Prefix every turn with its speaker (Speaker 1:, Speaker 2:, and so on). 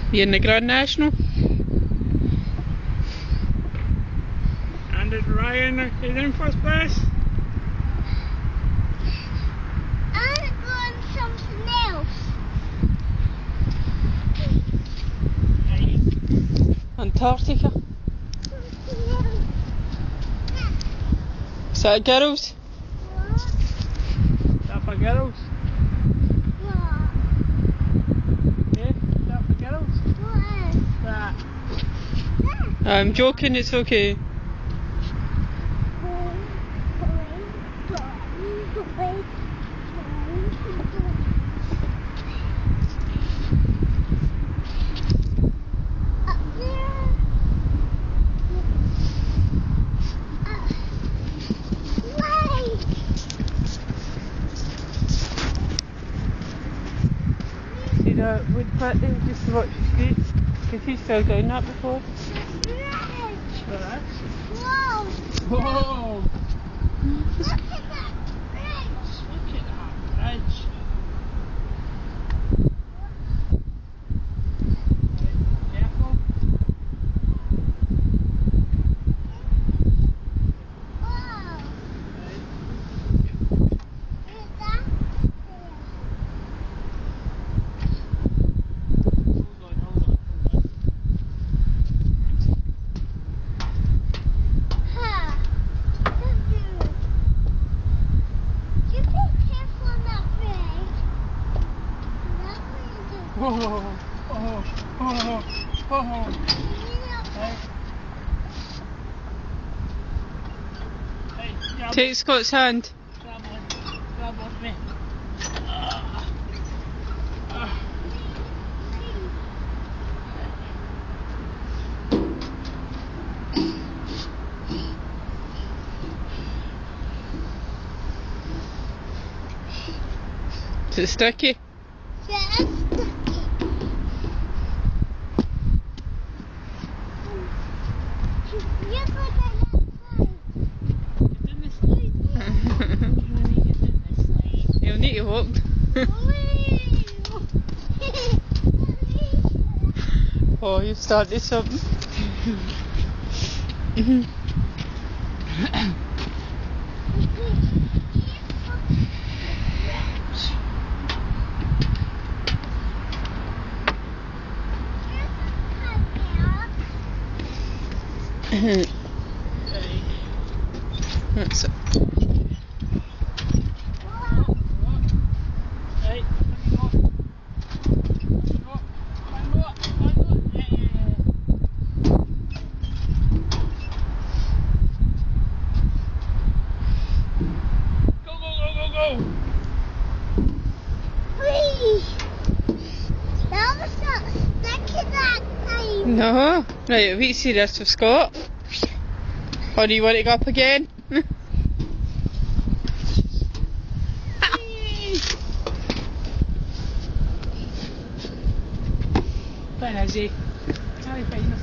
Speaker 1: You in the Grand National?
Speaker 2: And it's Ryan is in first place.
Speaker 3: I'm going something else.
Speaker 1: Antarctica. Is that girls?
Speaker 3: What?
Speaker 2: Is that for girls?
Speaker 3: What?
Speaker 2: Yeah, is that for girls?
Speaker 3: What is
Speaker 2: That.
Speaker 3: that?
Speaker 1: I'm joking, it's okay. See that wood pit there, just to watch the streets? Because he's fell down that before.
Speaker 2: That.
Speaker 3: Whoa!
Speaker 2: Whoa!
Speaker 3: Look at that bridge!
Speaker 2: Look at that bridge. Careful.
Speaker 3: Whoa! Is that
Speaker 2: Hold on.
Speaker 3: huh? You be careful on that bridge. That bridge is
Speaker 2: Whoa! Hey, grab
Speaker 1: Take Scott's hand.
Speaker 2: Grab off me.
Speaker 1: Is it sticky?
Speaker 3: just you go down
Speaker 2: Get in the slide. Honey, get in the slide.
Speaker 1: You'll need to walk.
Speaker 3: that slide.
Speaker 1: Oh, you've started something. That's it.
Speaker 2: Hey, one more. Yeah. Go.
Speaker 3: Whee! That was not sticky that time.
Speaker 1: No. Right, we see this with Scott. Or do you want to go up again?
Speaker 2: Where is he?